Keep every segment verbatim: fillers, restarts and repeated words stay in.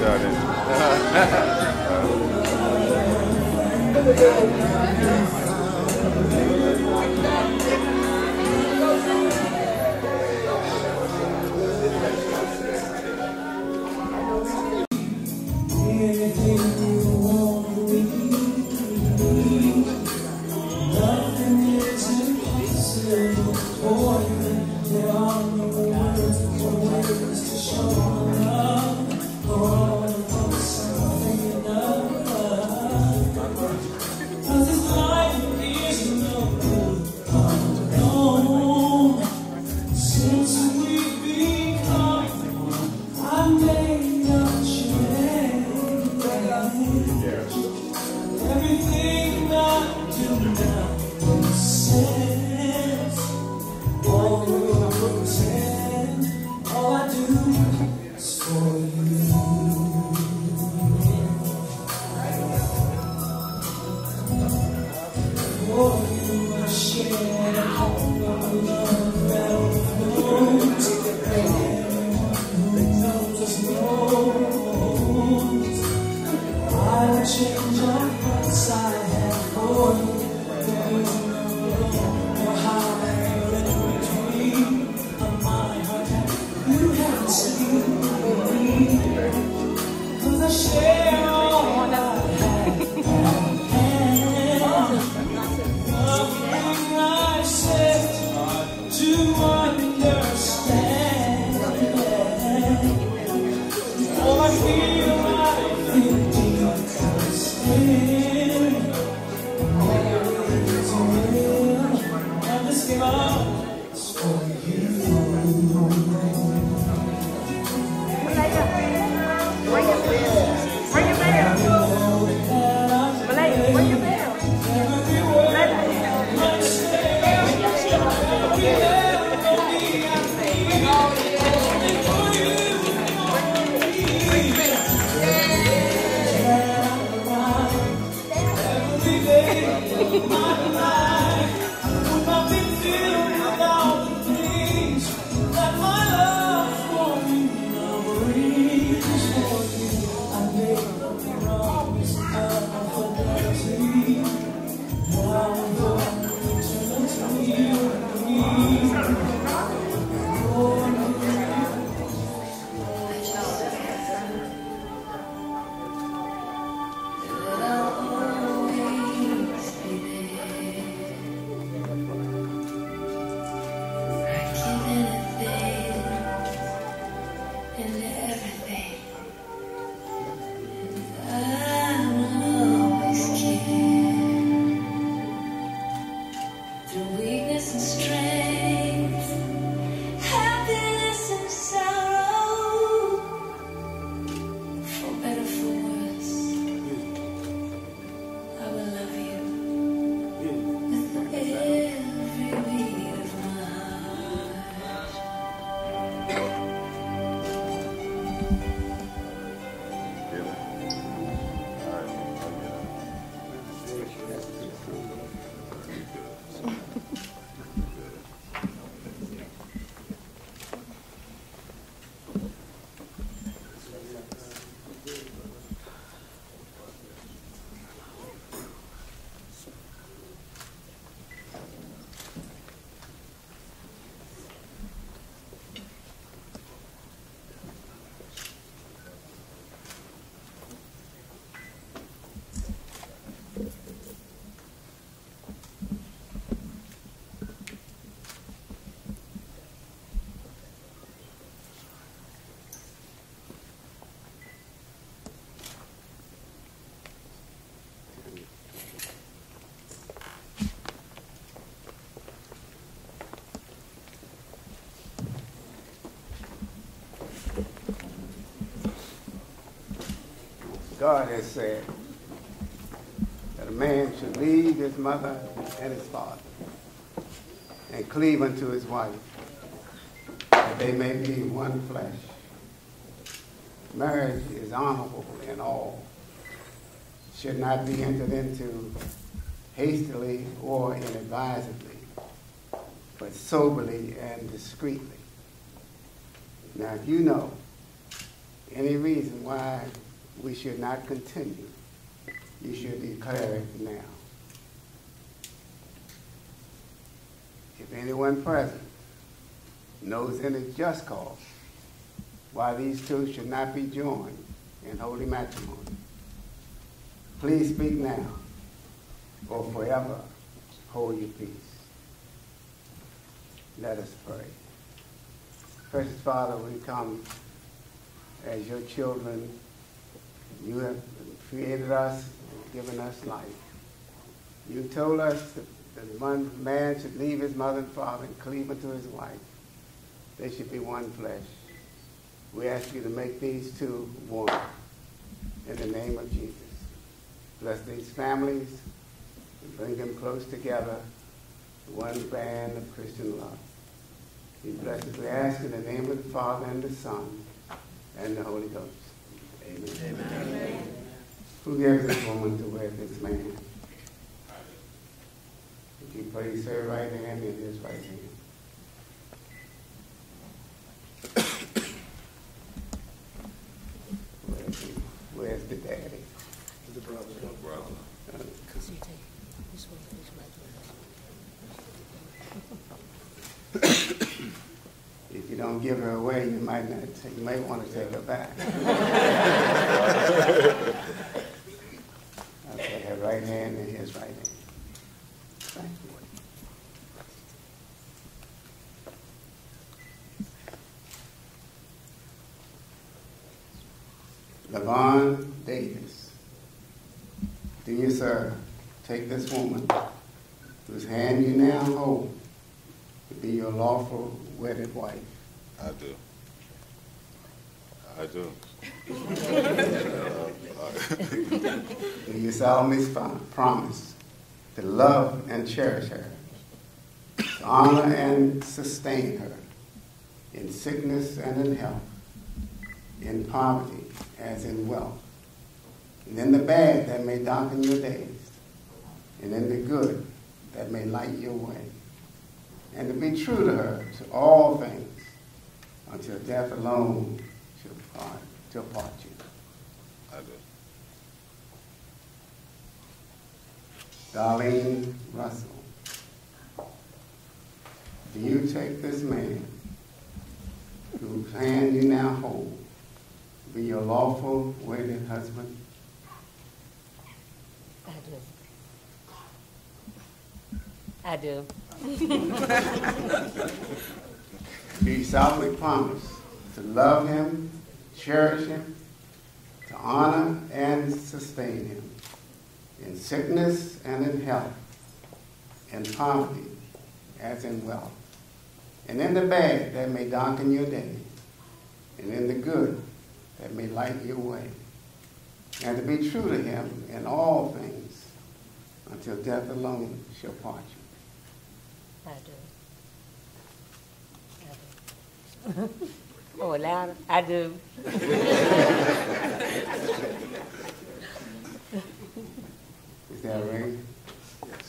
God has said that a man should leave his mother and his father and cleave unto his wife, that they may be one flesh. Marriage is honorable in all, should not be entered into hastily or inadvisedly, but soberly and discreetly. Now, if you know any reason why we should not continue, you should declare it now. If anyone present knows any just cause why these two should not be joined in holy matrimony, please speak now or forever hold your peace. Let us pray. Precious Father, we come as your children. You have created us and given us life. You told us that, that one man should leave his mother and father and cleave unto his wife. They should be one flesh. We ask you to make these two one in the name of Jesus. Bless these families and bring them close together, one band of Christian love. We bless it. We ask in the name of the Father and the Son and the Holy Ghost. Amen. Amen. Amen. Who gives this woman to wed this man? If you place her right hand in his right hand. Where's the, where's the daddy? The brother. The brother. Uh, Because you take this one, this right If you don't give her away, you might not. Take, you might want to take her back. Okay, her right hand and his right hand. Thank you. Lavon Davis, do you, sir, take this woman whose hand you now hold to be your lawful wedded wife? I do. I do. Do you solemnly promise to love and cherish her, to honor and sustain her in sickness and in health, in poverty as in wealth, and in the bad that may darken your days, and in the good that may light your way, and to be true to her to all things until death alone shall part, shall part you? I do. Darlene Russell, do you take this man whose hand you now hold to be your lawful wedded husband? I do. I do. Do you solemnly promise to love him, cherish him, to honor and sustain him in sickness and in health, in poverty as in wealth, and in the bad that may darken your days, and in the good that may light your way, and to be true to him in all things until death alone shall part you? I do. I do. Oh, louder. I do. Is that right? Yes.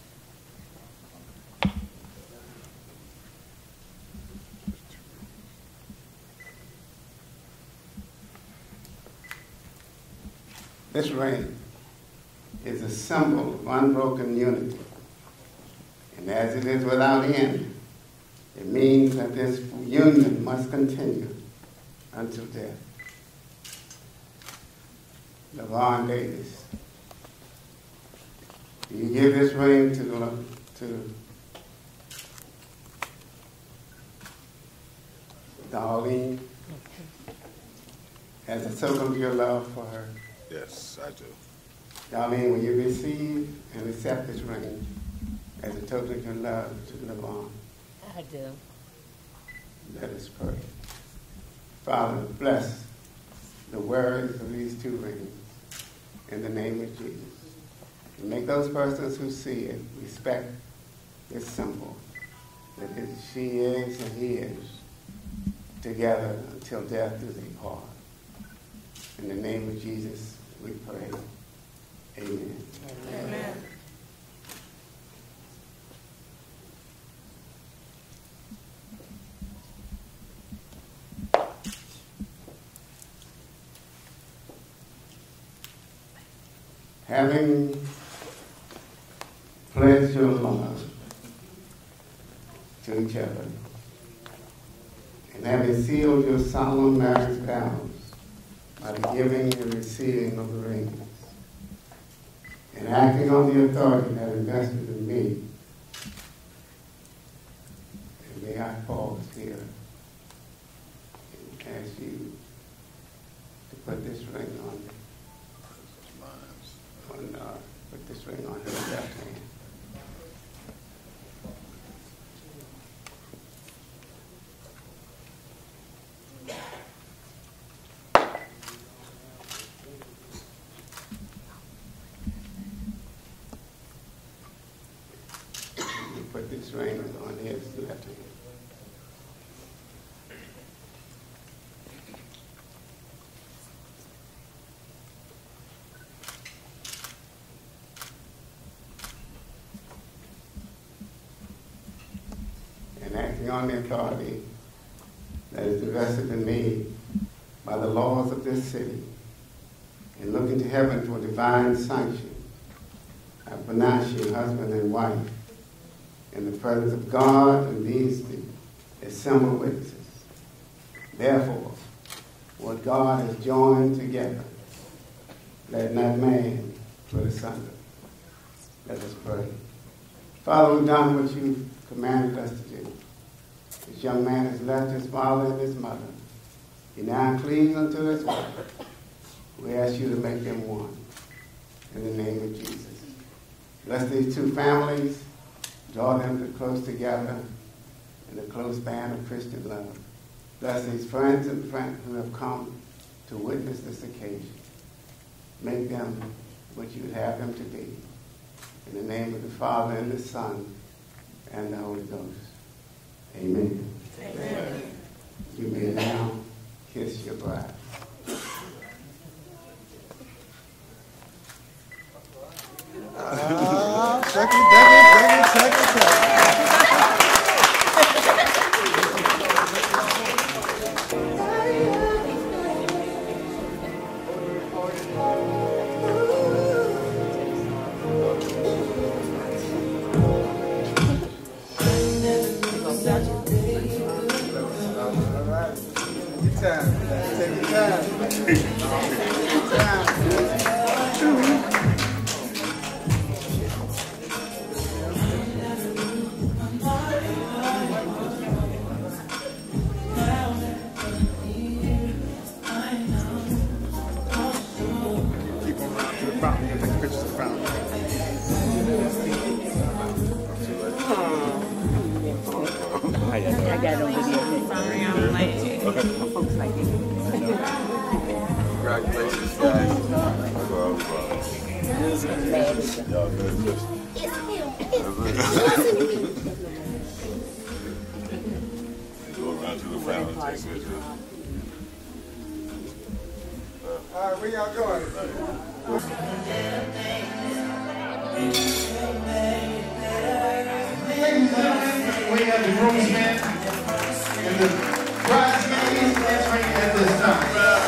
This ring is a symbol of unbroken unity. And as it is without end, it means that this union must continue until death. Lavon Davis, do you give this ring to, to Darlene as a token of your love for her? Yes, I do. Darlene, will you receive and accept this ring as a token of your love to Lavon? I do. Let us pray. Father, bless the wearers of these two rings in the name of Jesus. And make those persons who see it respect this symbol, that it, she is and he is together until death do they part. In the name of Jesus, we pray. Amen. Amen. Amen. Having pledged your love to each other, and having sealed your solemn marriage vows by the giving and receiving of the rings, and acting on the authority that invested in me, and may I pause here and ask you to put this ring on, on uh, put this ring on her left hand. Put this ring on his left hand. And acting on the authority that is invested in me by the laws of this city, and looking to heaven for divine sanction, I pronounce you husband and wife in the presence of God and these assembled witnesses. Therefore, what God has joined together, let not man put asunder. Let us pray. Father, we've done what you commanded us to do. This young man has left his father and his mother. He now cleaves unto his wife. We ask you to make them one. In the name of Jesus. Bless these two families. Draw them to close together in a close band of Christian love. Bless these friends and friends who have come to witness this occasion. Make them what you would have them to be. In the name of the Father, and the Son, and the Holy Ghost. Amen. Amen. You may now kiss your bride. Ah, second, second, second, second, I got no video. Sorry, I'm late. Okay. My folks like it. Congratulations, guys. Y'all good. Go around to the family, take pictures. All right, where y'all going? Ladies and gentlemen, we have the groomsmen and the bridesmaids entering at this time.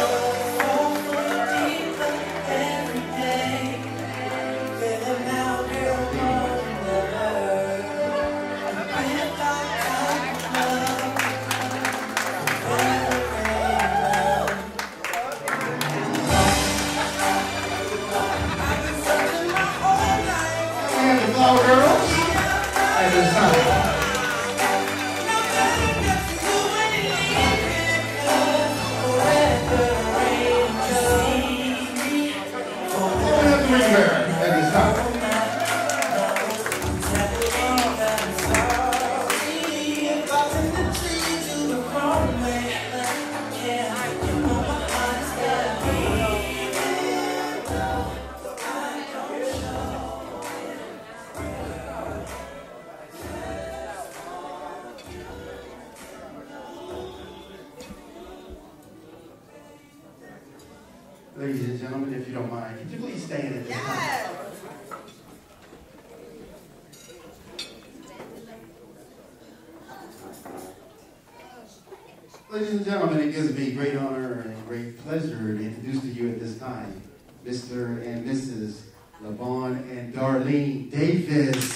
Ladies and gentlemen, if you don't mind, could you please stand at this time? Ladies and gentlemen, it gives me great honor and great pleasure to introduce to you at this time Mister and Missus LaVon and Darlene Davis.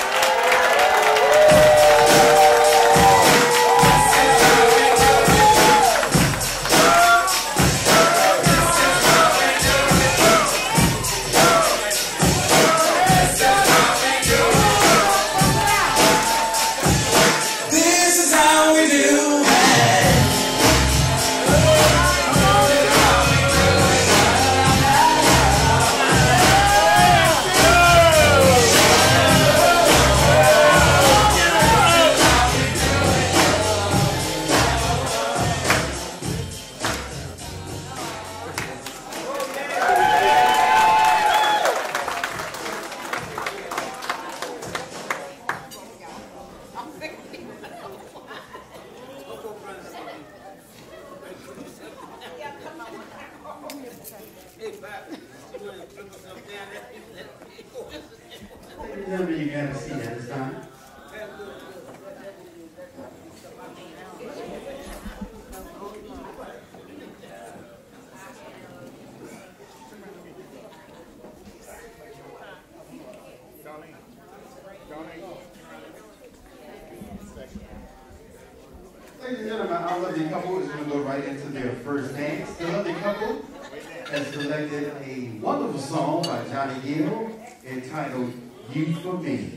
Remember, you got to see that this time. Ladies and gentlemen, our lovely couple is going to go right into their first dance. The lovely couple has selected a wonderful song by Johnny Gill entitled You For Me.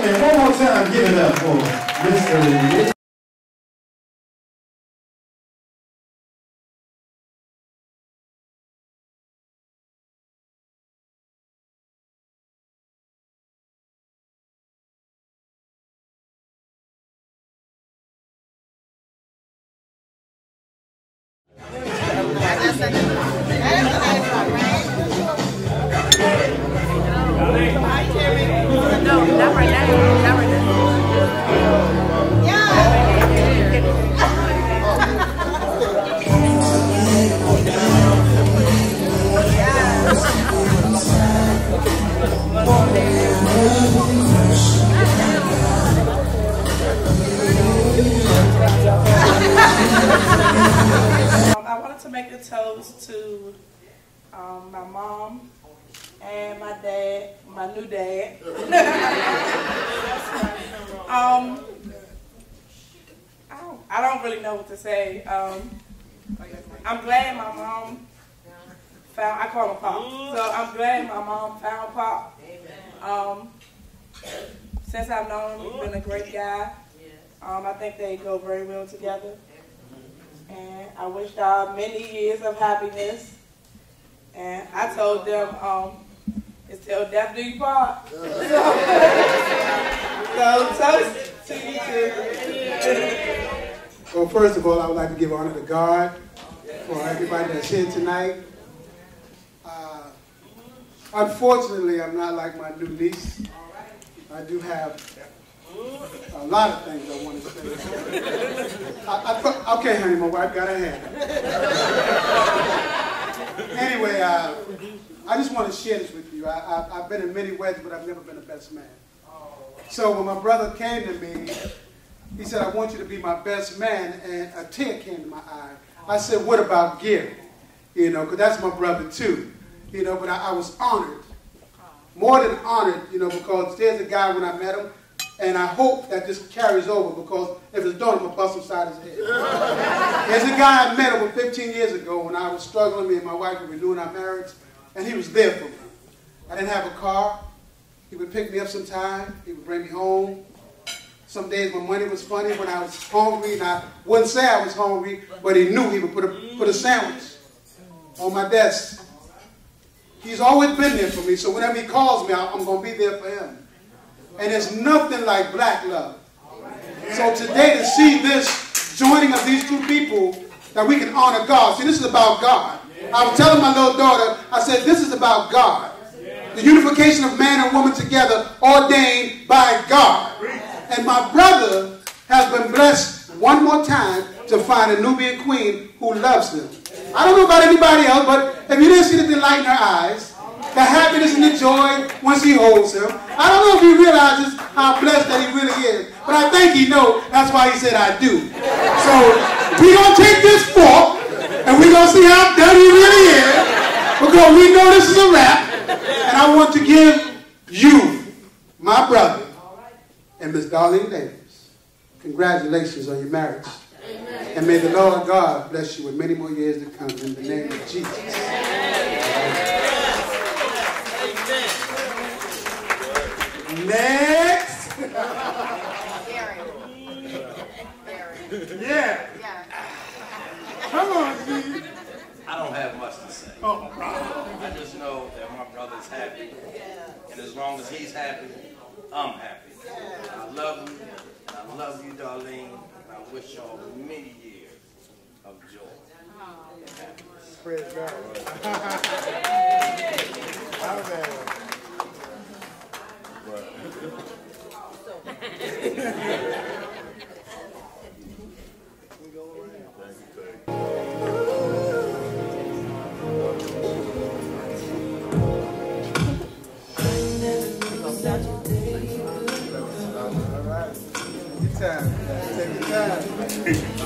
And one more time, give it up for Mister No, not right now. Not right now. Um, I wanted to make a toast to um, my mom and my dad, my new dad. um, I, don't, I don't really know what to say. Um, I'm glad my mom found, I call him Pop, so I'm glad my mom found Pop. Um, since I've known him, he's been a great guy. Um, I think they go very well together. And I wish y'all many years of happiness. And I told them, um, it's till death do you part. So, so toast to you too. Well, first of all, I would like to give honor to God for everybody that's here tonight. Uh, unfortunately, I'm not like my new niece. I do have a lot of things I want to say. I, I, okay, honey, my wife got her hand. Anyway, uh, I just want to share this with you. I, I, I've been in many weddings, but I've never been a best man. So when my brother came to me, he said, I want you to be my best man, and a tear came to my eye. I said, what about Gary? You know, because that's my brother too. You know, but I, I was honored. More than honored, you know, because there's a guy when I met him, and I hope that this carries over, because if it's done, I'm going to bust him side his head. There's a guy I met over fifteen years ago when I was struggling. Me and my wife were renewing our marriage, and he was there for me. I didn't have a car. He would pick me up sometime. He would bring me home. Some days my money was funny when I was hungry, and I wouldn't say I was hungry, but he knew he would put a, put a sandwich on my desk. He's always been there for me, so whenever he calls me, I'm going to be there for him. And there's nothing like black love. So today to see this joining of these two people, that we can honor God. See, this is about God. I was telling my little daughter, I said, this is about God. The unification of man and woman together, ordained by God. And my brother has been blessed one more time to find a Nubian queen who loves him. I don't know about anybody else, but if you didn't see the delight in her eyes, the happiness and the joy once he holds him, I don't know if he realizes how blessed that he really is. But I think he knows. That's why he said, I do. So we're going to take this fork, and we're going to see how done he really is, because we know this is a wrap. And I want to give you, my brother, and Miss Darlene Davis, congratulations on your marriage. Amen. And may the Lord God bless you with many more years to come in the name of Jesus. Amen. Next. Gary. Gary. Yeah. Yeah. Come on, Steve. I don't have much to say. Oh, I just know that my brother's happy. And as long as he's happy, I'm happy. I love you. I love you, Darlene. And I wish y'all many years of joy and happiness. praise God. Amen. All right. Good time. Take your time.